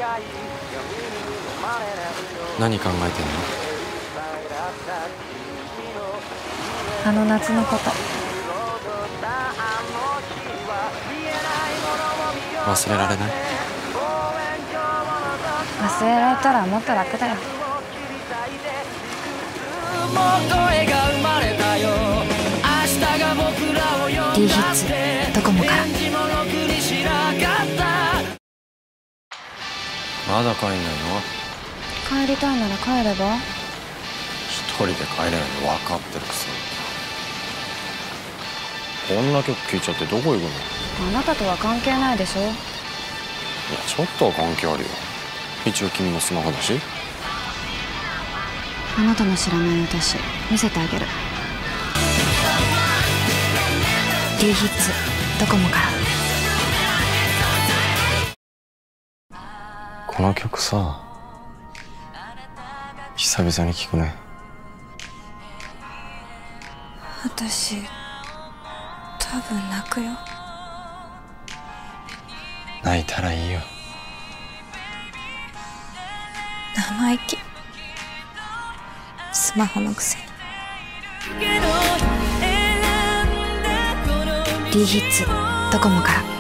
何考えてんの？ あの夏のこと忘れられない？ 忘れられたらもっと楽だよ。D ヒッツドコモから。 まだ帰んないの？ 帰りたいなら帰れば？ 一人で帰れないの分かってるくせに。こんな曲聴いちゃってどこ行くの？ あなたとは関係ないでしょ。 いや、ちょっとは関係あるよ。一応君のスマホだし。 あなたの知らない私見せてあげる。 D ヒッツドコモから。 この曲さ、久々に聴くね。 私多分泣くよ。 泣いたらいいよ。 生意気。スマホのくせに。 D ヒッツドコモから。